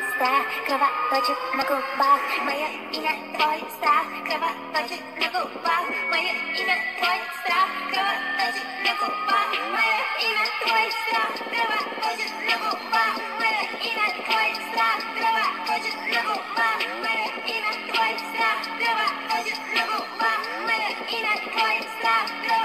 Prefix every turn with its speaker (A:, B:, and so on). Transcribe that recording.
A: страх кровоточит на губах. Мое имя, твой страх кровоточит на губах. Мое имя, твой страх кровоточит на губах. Мое имя, твой страх кровоточит на губах. Мое имя, твой страх кровоточит на губах. Мое имя, твой страх кровоточит на губах. Мое имя, твой страх.